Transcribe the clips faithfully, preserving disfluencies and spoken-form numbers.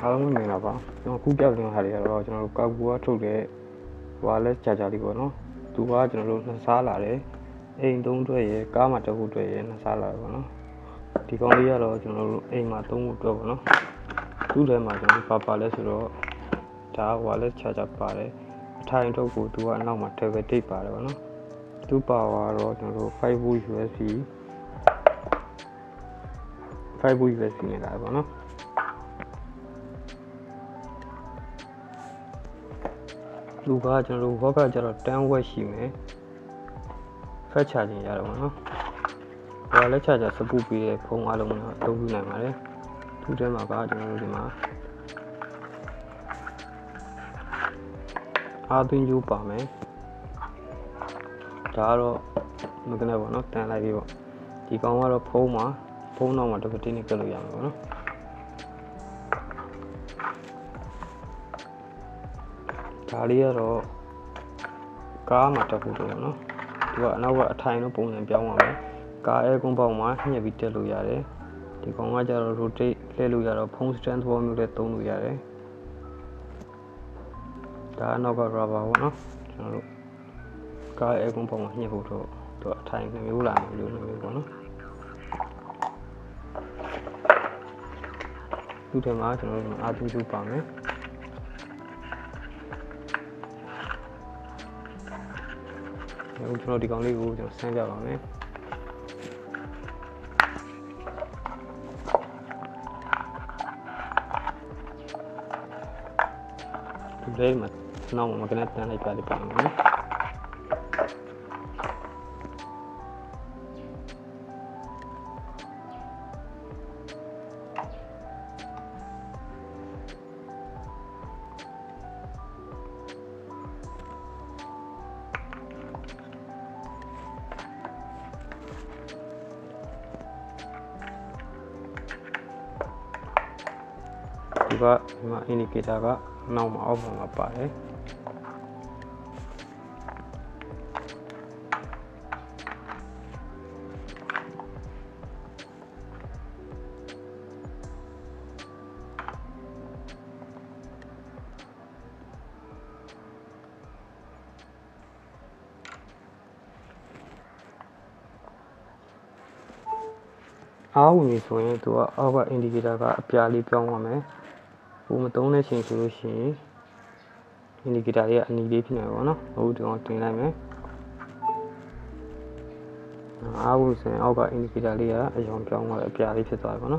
အားလုံးမင်္ဂလာပါကျွန်တော်ခုပြပြထားတယ်ကတော့ကျွန်တော်တို့ကောက်ကူကထုတ်တဲ့ဝါလက်ချာချာလေးပေါ့နော်သူကကျွန်တော်တို့နှစ်စားလာတယ်အိမ်သုံးအတွက်ရယ်ကားမှာတစ်ခုအတွက်ရယ်နှစ်စားလာတယ်ပေါ့နော်ဒီကောင်လေးကတော့ကျွန်တော်တို့အိမ်မှာသုံးခုအတွက်ပေါ့နော်သူ့ထဲမှာကျွန်တော်ပါပါလဲဆိုတော့ဒါဝါလက်ချာချာပါတယ်အထိုင်ထုတ်ကိုသူကအနောက်မှာ travel tape ပါတယ်ပေါ့နော်သူပါဝါတော့ကျွန်တော်တို့five volt U S B five volt U S B နဲ့လာပေါ့နော်လူကကျွန်တော်တို့ဘောကကျတော့ten wattရှိမယ်ဖက်ချာခြင်းရတော့ပေါ့နော်ဘာလဲချာချာစပူပြီးတဲ့ဖုန်းအားလုံးတော့အသုံးပြုနိုင်ပါတယ်သူ့ထဲမှာကကျွန်တော်တို့ဒီမှာအာသွင်းကျိုးပါမယ်ဒါကတော့မကနဲ့ပေါ့နော်တန်လိုက်ပြီပေါ့ဒီကောင်ကတော့ဖုန်းမှာဖုန်းနောက်မှာတစ်ခါတင်းနေကပ်လို့ရမှာပေါ့နော်ဒါလေးကတော့ကားမှာတက်ဖို့တော့နော်သူကအနောက်ကအထိုင်တော့ပုံစံပြောင်းပါမယ်ကားအဲကွန်ပေါက်မှာညှက်ပြီးတက်လို့ရတယ်ဒီကောင်ကကျတော့ rotate လှည့်လို့ရတော့ဖုန်း stand သဘောမျိုးနဲ့သုံးလို့ရတယ်ဒါအနောက်က rubber ပေါ့နော်ကျွန်တော်တို့ကားအဲကွန်ပေါက်မှာညှက်ဖို့တော့သူအထိုင်နှစ်မျိုးလာမျိုးလိုမျိုးပေါ့နော်သူ့ထဲမှာကျွန်တော်တို့အာသွင်းကျိုးပါမယ်ကျွန်တော်ဒီကောင်လေးကိုကျွန်တော်ဆန်းပြပါမယ်ဒီလေးမှာနောက်မှာမကနဲ့တန်းလိုက်ပြလိုက်ပါမယ်ဒီကဒီမှာ indicator ကနောက်မှာ off မှာပါတယ်အားဝင်ပြီဆိုရင်သူကအောက်က indicator ကအပြာလေးပြောင်းသွားမယ်ဟိုမသုံးတဲ့ချိန်ဆိုလို့ရှိရင် indicator လေးကအနီလေးဖြစ်နေပါတော့နော်ဟုတ်တော့တင်လိုက်မယ်အားဝင်ဆိုရင်အောက်က indicator လေးကအရောင်ပြောင်းသွားတယ်အပြာလေးဖြစ်သွားတယ်ပေါ့နော်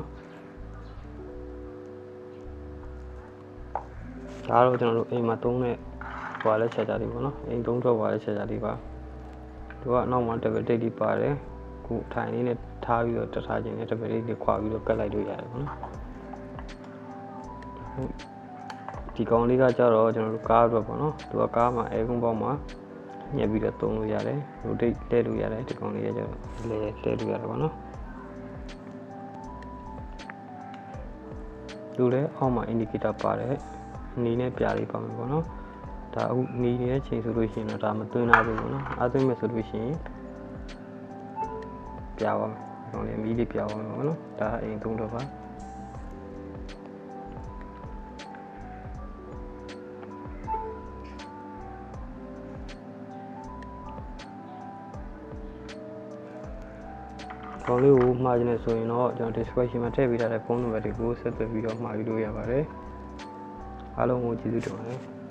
ဒါတော့ကျွန်တော်တို့အိမ်မှာသုံးတဲ့ဟွာလက်ချာချာလေးပေါ့နော်အိမ်သုံးတော့ဟွာလက်ချာချာလေးပါသူကအနောက်မှာ double tape လေးပါတယ်ခုထိုင်လေးနဲ့ထားပြီးတော့တထားခြင်းနဲ့ double tape လေးခွာပြီးတော့ကတ်လိုက်လို့ရတယ်ပေါ့နော်ဒီကောင်လေးကကြတော့ကျွန်တော်တို့ကားအတွက်ပေါ့နော်သူကကားမှာအဲကွန်ပေါက်မှာညှက်ပြီးတော့သုံးလို့ရတယ် rotate တဲလို့ရတယ်ဒီကောင်လေးကကြတော့လဲတဲလို့ရတယ်ပေါ့နော်သူလည်းအောက်မှာ indicator ပါတယ်နီးနဲ့ပြားလေးပါမယ်ပေါ့နော်ဒါအခုနီးနေတဲ့ချိန်ဆိုလို့ရှိရင်တော့ဒါမသွင်းနိုင်ဘူးပေါ့နော်အားသွင်းမယ်ဆိုလို့ရှိရင်ပြားပါမယ်ဒီကောင်လေးမီးလေးပြားပါမယ်ပေါ့နော်ဒါအိမ်သုံးတော့ပါကောင်လေးကိုမှားခြင်းနဲ့ဆိုရင်တော့ကျွန်တော် description မှာထည့်ပေးထားတဲ့ဖုန်းနံပါတ်တွေကိုဆက်သွယ်ပြီးတော့မှာယူလို့ရပါတယ်အားလုံးကိုကျေးဇူးတင်ပါတယ်